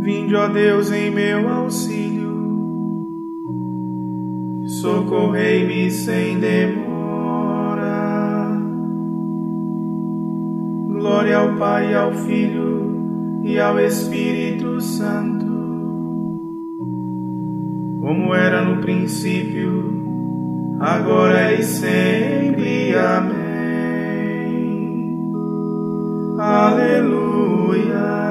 Vinde, ó Deus, em meu auxílio, socorrei-me sem demora. Glória ao Pai, ao Filho e ao Espírito Santo, como era no princípio, agora e sempre. Amém. Aleluia.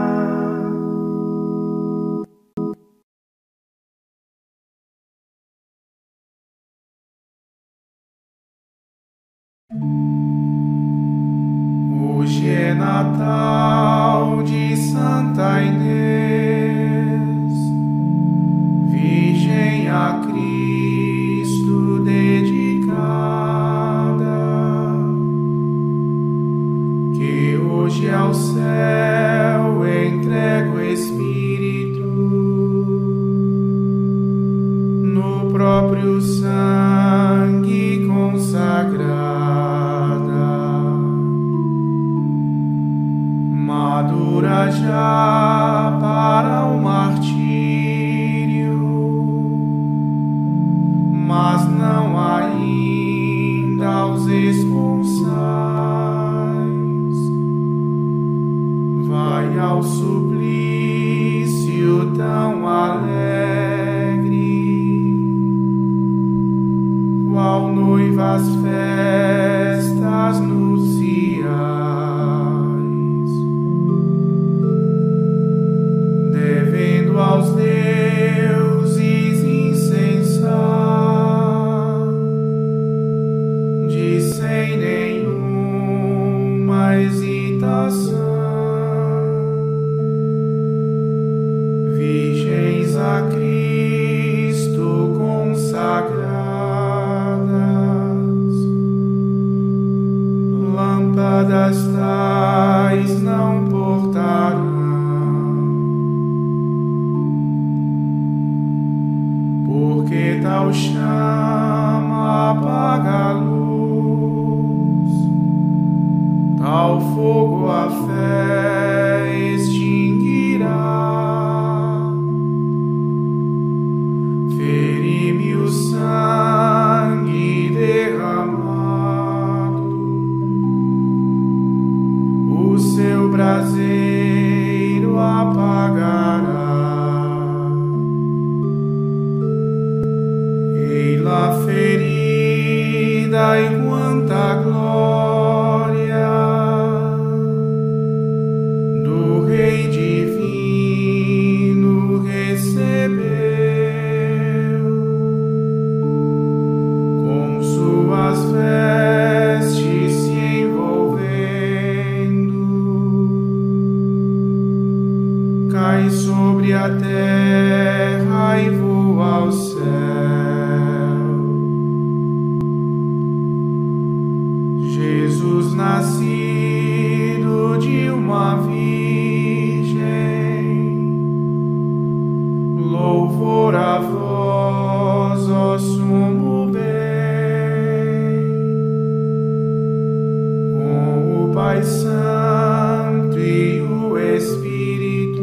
Hoje é Natal de Santa Inês, Virgem a Cristo dedicada, que hoje ao céu entrega o Espírito, no próprio sangue consagrada. Madura já para o martírio, mas não ainda aos esponsais. Vai ao suplício tão alegre, qual noiva às festas nupciais. Devendo aos deuses incensar, de sem nenhuma hesitação, virgens a Cristo consagradas, lâmpadas tais não portarão, porque tal chama apaga a luz, tal fogo a fé extinguirá. Feri-me o sangue derramado, o seu braseiro apagará. A ferida e quanta glória do Rei Divino recebeu, com suas vestes se envolvendo, cai sobre a terra e voa ao céu. Jesus nascido de uma virgem, louvor a vós, ó sumo bem, com o Pai Santo e o Espírito,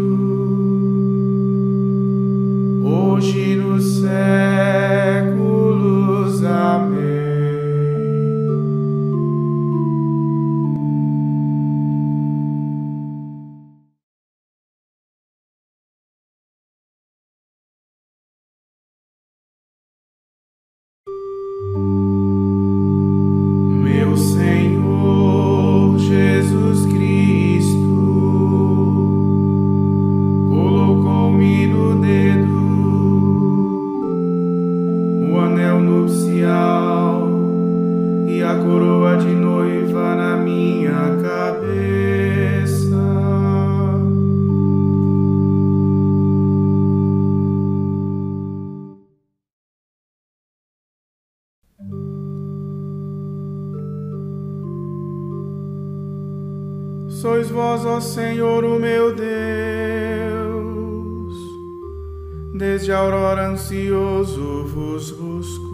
hoje nos séculos. Amém. Meu Senhor Jesus Cristo colocou-me no dedo o anel nupcial e a coroa de noiva na minha cabeça. Sois vós, ó Senhor, o meu Deus, desde a aurora ansioso vos busco.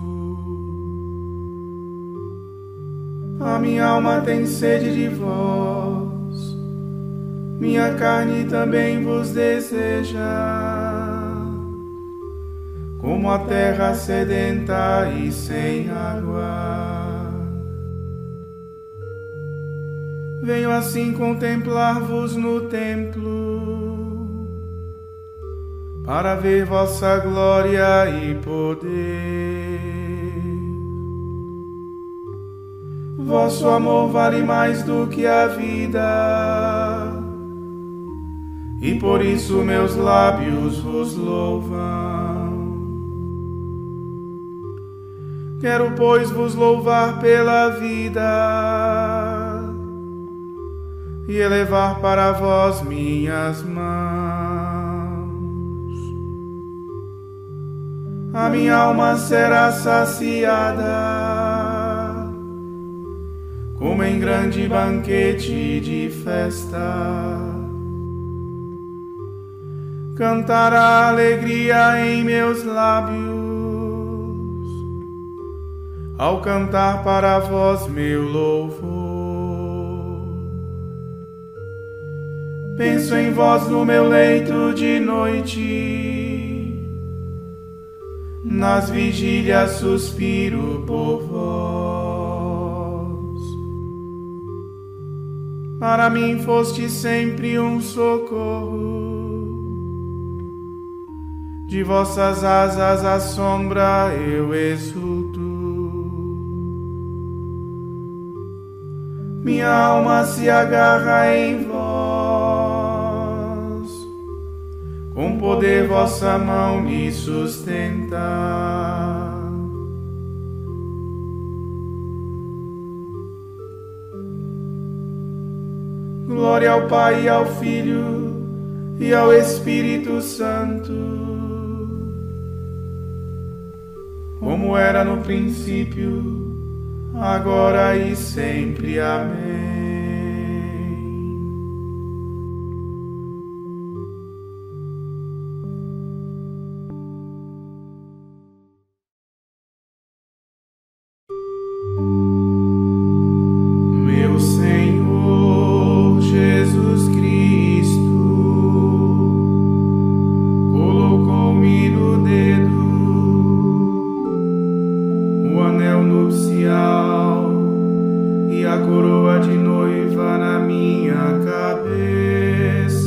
A minha alma tem sede de vós, minha carne também vos deseja, como a terra sedenta e sem água. Venho assim contemplar-vos no templo, para ver vossa glória e poder. Vosso amor vale mais do que a vida, e por isso meus lábios vos louvam. Quero, pois, vos louvar pela vida e elevar para vós minhas mãos. A minha alma será saciada, como em grande banquete de festa. Cantará alegria em meus lábios, ao cantar para vós meu louvor. Penso em vós no meu leito de noite, nas vigílias suspiro por vós. Para mim foste sempre um socorro, de vossas asas à sombra eu exulto. Minha alma se agarra em vós, com poder vossa mão me sustenta. Glória ao Pai, e ao Filho e ao Espírito Santo, como era no princípio, agora e sempre. Amém. Meu Senhor Jesus Cristo colocou-me no dedo o anel nupcial e a coroa de noiva na minha cabeça.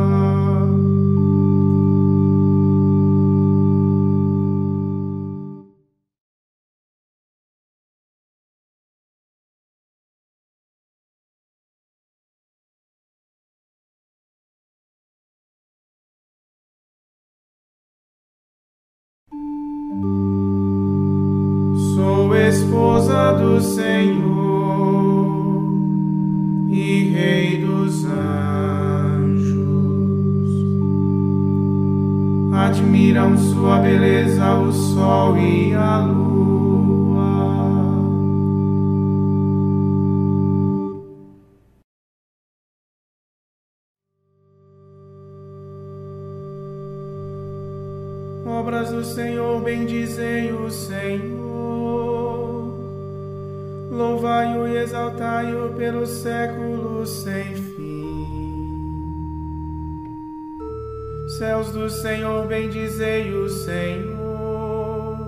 Sou esposa do Senhor e Rei dos anjos. Admiram sua beleza o sol e a lua. Obras do Senhor, bendizei o Senhor. Louvai-o e exaltai-o pelos séculos sem fim. Céus do Senhor, bendizei o Senhor.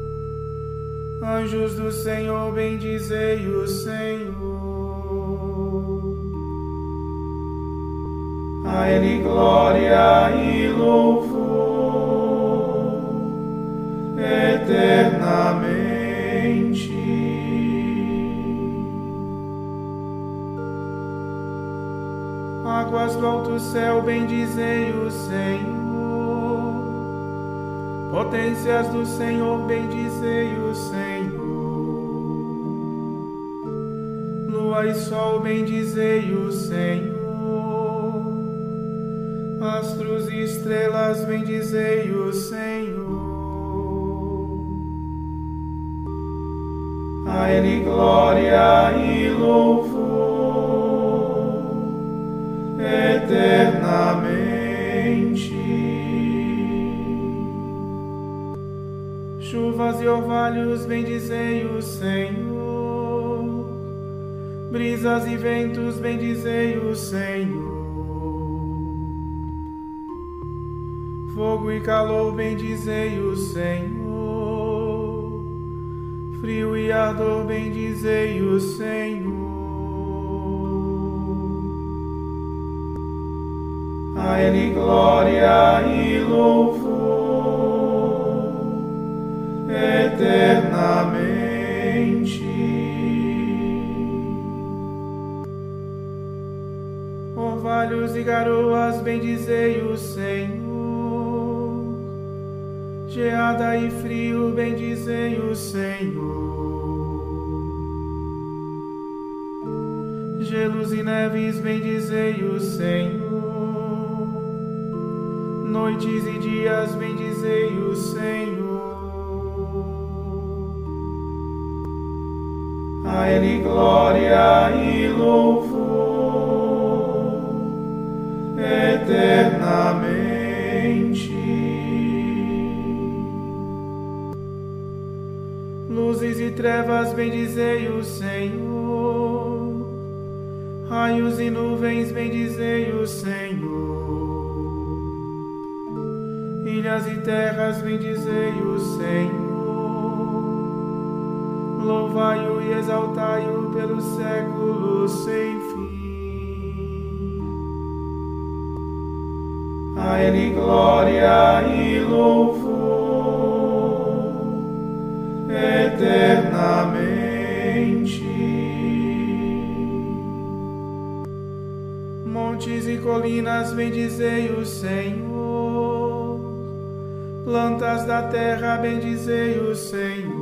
Anjos do Senhor, bendizei o Senhor. A Ele glória e louvor eternamente. Águas do alto céu, bendizei o Senhor. Potências do Senhor, bendizei o Senhor. Lua e sol, bendizei o Senhor. Astros e estrelas, bendizei o Senhor. A Ele glória e louvor eternamente. Chuvas e orvalhos, bendizei o Senhor. Brisas e ventos, bendizei o Senhor. Fogo e calor, bendizei o Senhor. Frio e ardor, bendizei o Senhor. A Ele glória e louvor eternamente. Orvalhos e garoas, bendizei o Senhor. Geada e frio, bendizei o Senhor. Gelos e neves, bendizei o Senhor. Noites e dias, bendizei o Senhor. A Ele glória e louvor eternamente. Luzes e trevas, bendizei o Senhor. Raios e nuvens, bendizei o Senhor. Ilhas e terras, bendizei o Senhor. Louvai-o e exaltai-o pelos séculos sem fim. A Ele glória e louvor eternamente. Montes e colinas, bendizei o Senhor. Plantas da terra, bendizei o Senhor.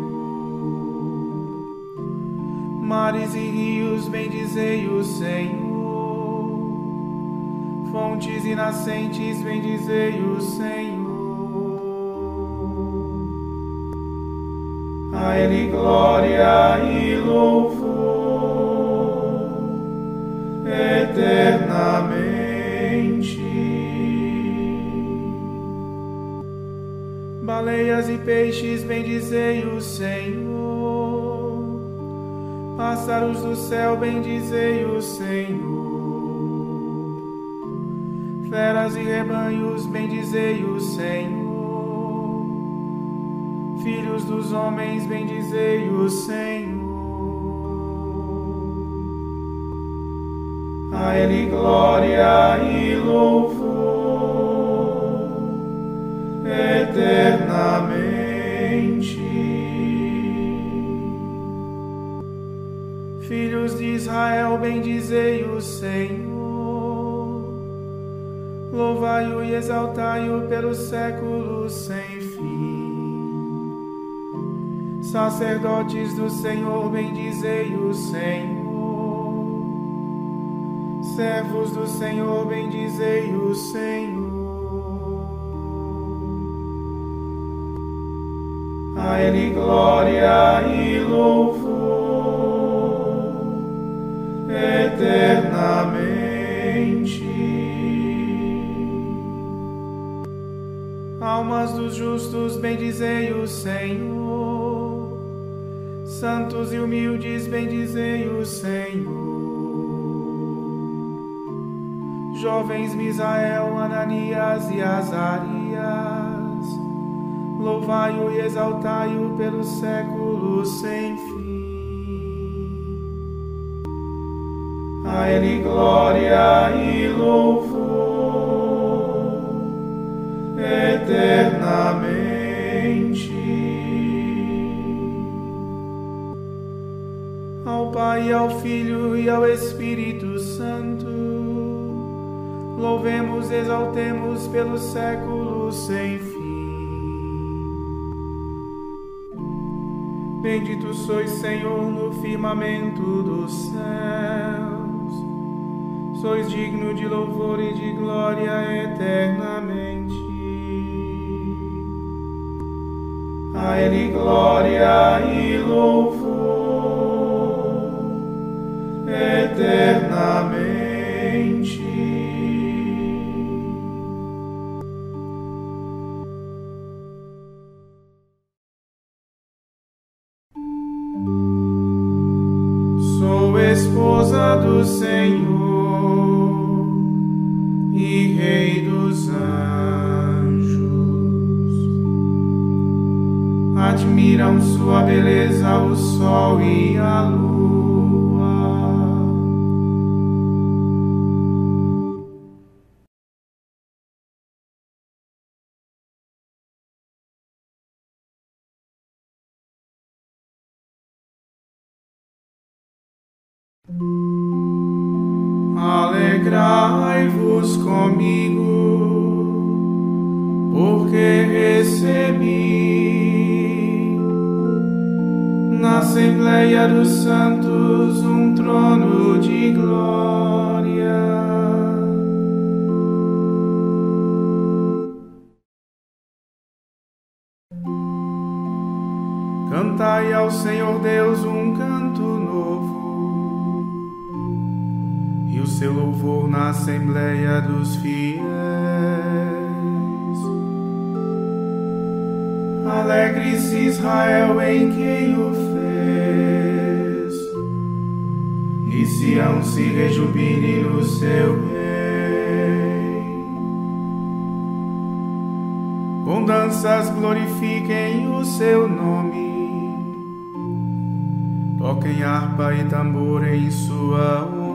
Mares e rios, bendizei o Senhor. Fontes e nascentes, bendizei o Senhor. A Ele glória e louvor eternamente. Baleias e peixes, bendizei o Senhor. Pássaros do céu, bendizei o Senhor. Feras e rebanhos, bendizei o Senhor. Filhos dos homens, bendizei o Senhor. A Ele glória e louvor eternamente. Filhos de Israel, bendizei o Senhor. Louvai-o e exaltai-o pelos séculos sem fim. Sacerdotes do Senhor, bendizei o Senhor. Servos do Senhor, bendizei o Senhor. A Ele glória e louvor eternamente. Almas dos justos, bendizei o Senhor. Santos e humildes, bendizei o Senhor. Jovens Misael, Ananias e Azarias, louvai-o e exaltai-o pelos séculos sem fim. A Ele glória e louvor eternamente. Ao Pai, ao Filho e ao Espírito Santo, louvemos e exaltemos pelos séculos sem fim. Bendito sois, Senhor, no firmamento dos céus. Sois digno de louvor e de glória eternamente. A Ele glória e louvor eternamente. Sou esposa do Senhor e Rei dos anjos. admiram sua beleza o sol e a lua. Alegrai-vos comigo, porque recebi na Assembleia dos Santos um trono de glória. Cantai ao Senhor Deus um canto novo, e o seu louvor na Assembleia dos fiéis. Alegre-se Israel em quem o fez, e Sião se rejubile no seu rei. Com danças glorifiquem o seu nome, toquem harpa e tambor em sua honra.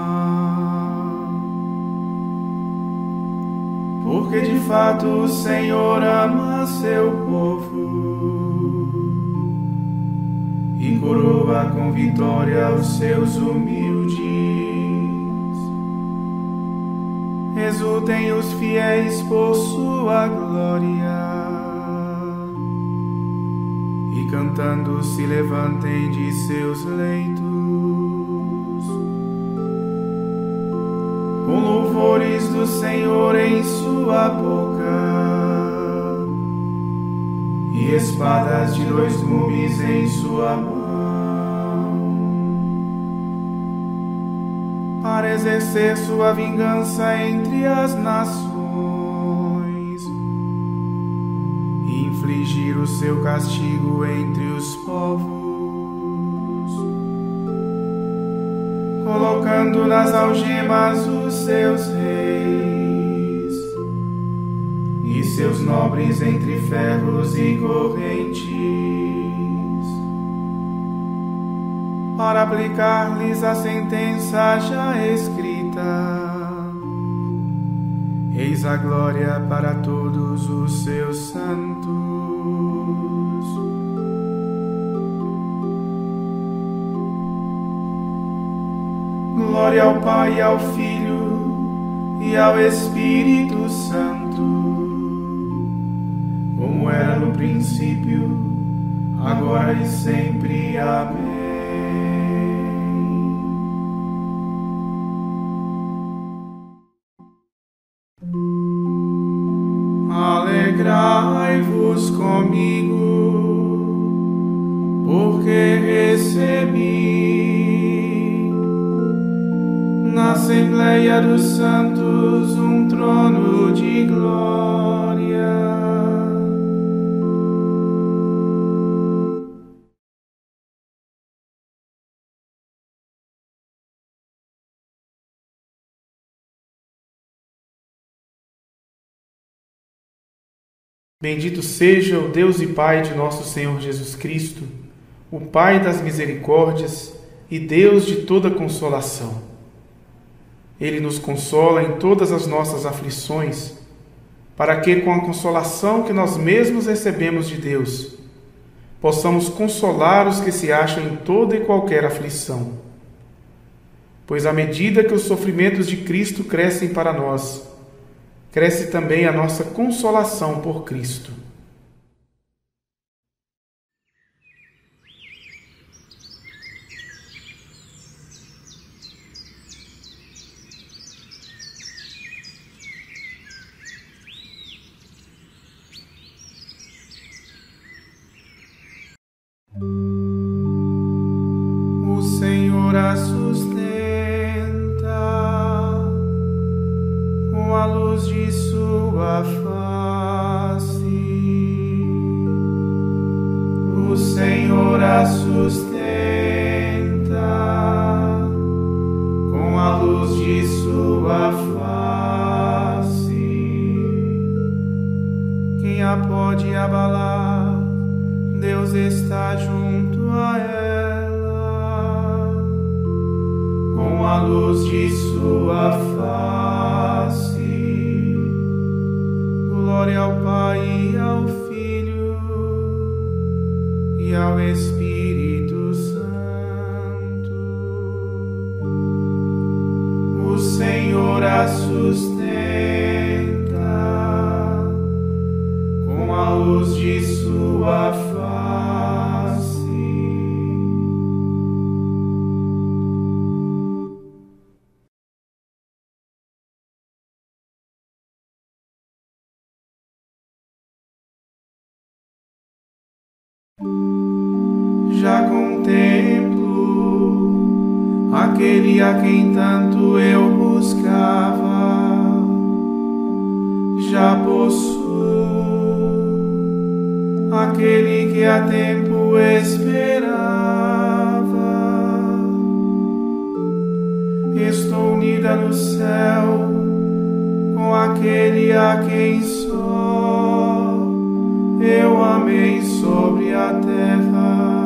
Porque de fato o Senhor ama seu povo e coroa com vitória os seus humildes. Exultem os fiéis por sua glória, e cantando se levantem de seus leitos, com louvores do Senhor em sua boca e espadas de 2 gumes em sua mão, para exercer sua vingança entre as nações e infligir o seu castigo entre os povos, colocando nas algemas os seus reis e seus nobres entre ferros e correntes, para aplicar-lhes a sentença já escrita. Eis a glória para todos os seus santos. Glória ao Pai, ao Filho e ao Espírito Santo, como era no princípio, agora e sempre. Amém. Alegrai-vos comigo, porque recebi na Assembleia dos Santos um trono de glória. Bendito seja o Deus e Pai de nosso Senhor Jesus Cristo, o Pai das misericórdias e Deus de toda consolação. Ele nos consola em todas as nossas aflições, para que, com a consolação que nós mesmos recebemos de Deus, possamos consolar os que se acham em toda e qualquer aflição. Pois à medida que os sofrimentos de Cristo crescem para nós, cresce também a nossa consolação por Cristo. O Senhor a sustenta com a luz de sua face. O Senhor a sustenta com a luz de sua face. Quem a pode abalar? Deus está junto a ela, com a luz de sua face. Glória ao Pai e ao Filho e ao Espírito Santo. O Senhor a sustenta com a luz de sua face. Já contemplo aquele a quem tanto eu buscava, já possuo aquele que há tempo esperava. Estou unida no céu com aquele a quem só eu amei sobre a terra.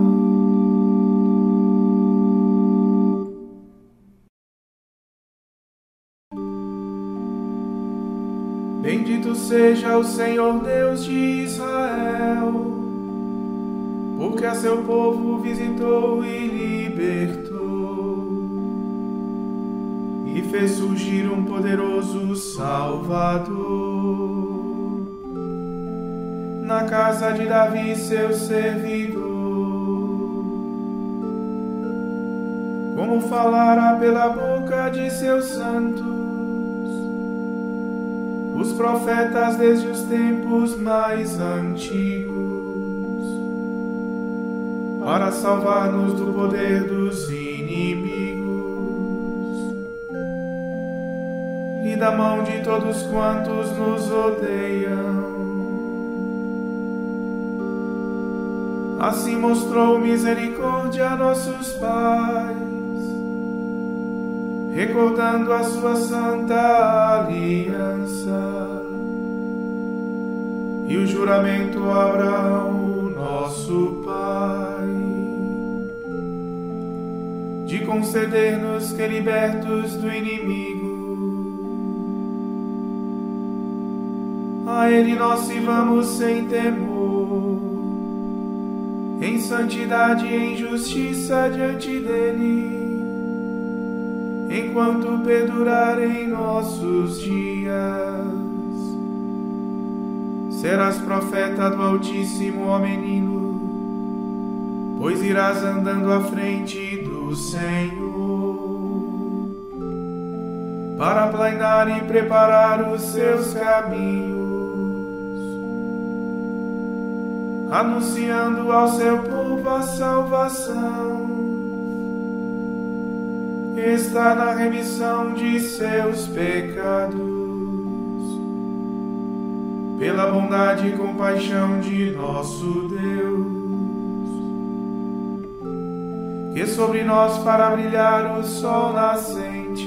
Bendito seja o Senhor Deus de Israel, porque a seu povo visitou e libertou, e fez surgir um poderoso Salvador na casa de Davi, seu servidor. Como falara pela boca de seus santos os profetas desde os tempos mais antigos, para salvar-nos do poder dos inimigos e da mão de todos quantos nos odeiam. Assim mostrou misericórdia a nossos pais, recordando a sua santa aliança e o juramento a Abraão, nosso pai, de conceder-nos que, libertos do inimigo, a ele nós sirvamos sem temor, em santidade e em justiça diante dele, enquanto perdurarem nossos dias. Serás profeta do Altíssimo, ó menino, pois irás andando à frente do Senhor, para aplanar e preparar os seus caminhos, anunciando ao seu povo a salvação que está na remissão de seus pecados, pela bondade e compaixão de nosso Deus, que sobre nós fará brilhar o sol nascente,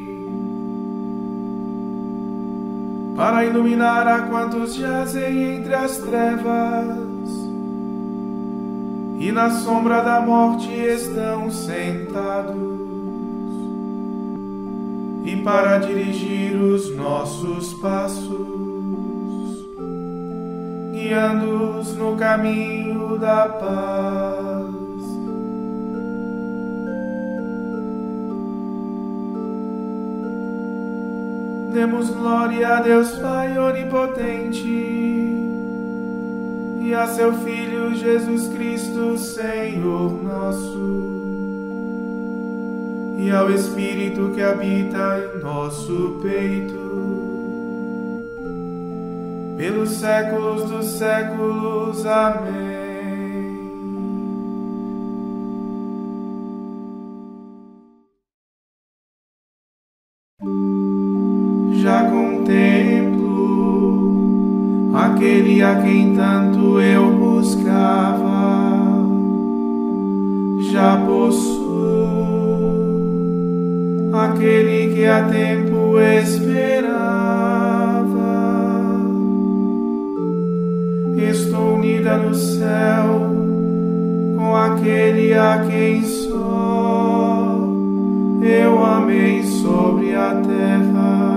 para iluminar a quantos jazem entre as trevas e na sombra da morte estão sentados, e para dirigir os nossos passos, guiando-os no caminho da paz. Demos glória a Deus Pai onipotente e a seu Filho Jesus Cristo, Senhor nosso, e ao Espírito que habita em nosso peito, pelos séculos dos séculos. Amém. Já contemplo aquele a quem tanto eu buscava, já possuo aquele que há tempo esperava. Estou unida no céu a quem só eu amei sobre a terra.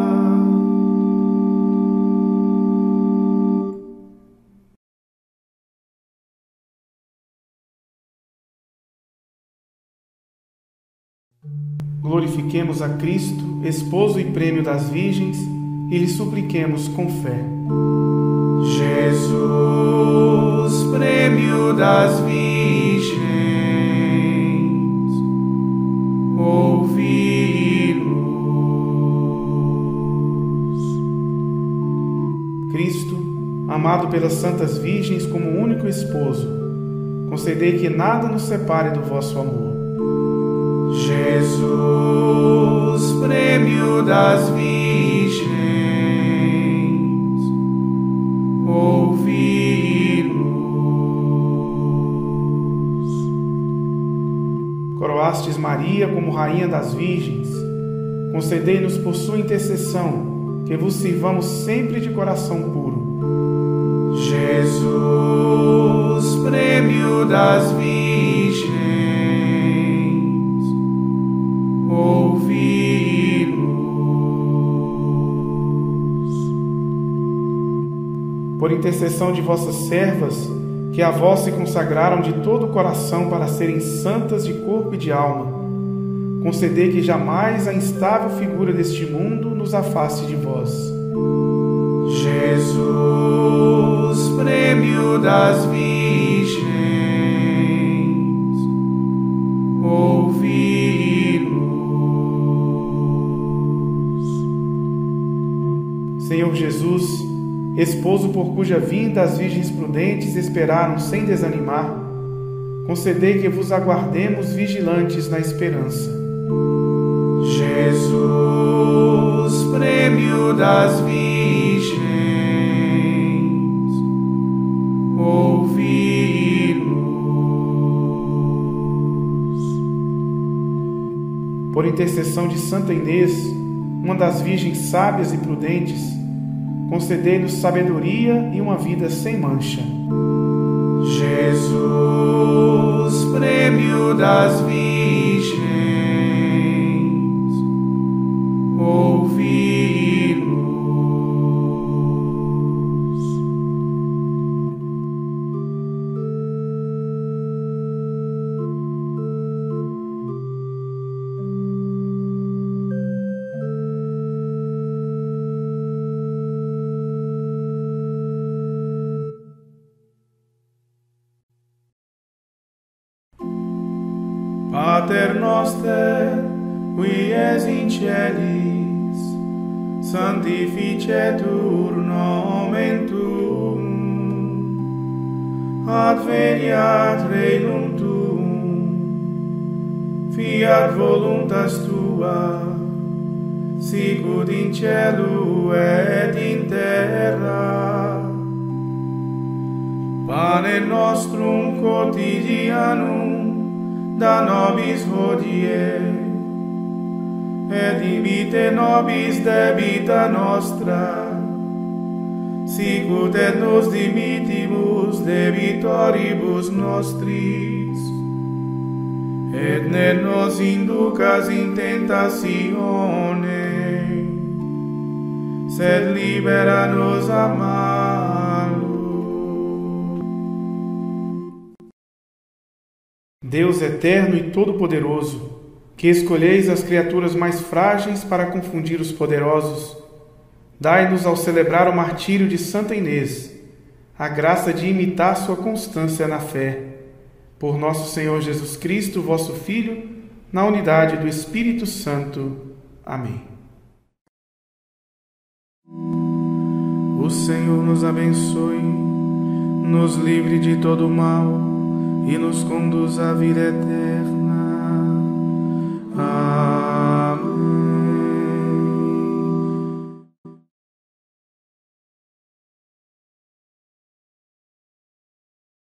Glorifiquemos a Cristo, esposo e prêmio das virgens, e lhe supliquemos com fé. Jesus, prêmio das virgens, ouvi-nos. Cristo, amado pelas santas virgens como único esposo, concedei que nada nos separe do vosso amor. Jesus, prêmio das virgens, ouvi-nos. Coroastes Maria como Rainha das Virgens, concedei-nos por sua intercessão que vos sirvamos sempre de coração puro. Jesus, prêmio das virgens, ouvi-nos. Por intercessão de vossas servas, que a vós se consagraram de todo o coração para serem santas de corpo e de alma, concedei que jamais a instável figura deste mundo nos afaste de vós. Jesus, prêmio das virgens, ouvi-nos. Senhor Jesus, esposo por cuja vinda as virgens prudentes esperaram sem desanimar, concedei que vos aguardemos vigilantes na esperança. Jesus, prêmio das virgens, ouvi-nos. Por intercessão de Santa Inês, uma das virgens sábias e prudentes, concedei-nos sabedoria e uma vida sem mancha. Jesus, prêmio das virgens, ouvi-nos. Pater noster, qui es in celis, sanctificetur nomen tuum, adveniat regnum tuum, fiat voluntas tua, sicut in cielo et in terra. Pane nostrum quotidianum da nobis hodie, et dimitte nobis debita nostra, sicut et nos dimittimus debitoribus nostris, et ne nos inducas in tentatione, sed libera nos a malo. Deus eterno e todo-poderoso, que escolheis as criaturas mais frágeis para confundir os poderosos, dai-nos, ao celebrar o martírio de Santa Inês, a graça de imitar sua constância na fé. Por nosso Senhor Jesus Cristo, vosso Filho, na unidade do Espírito Santo. Amém. O Senhor nos abençoe, nos livre de todo mal e nos conduz à vida eterna.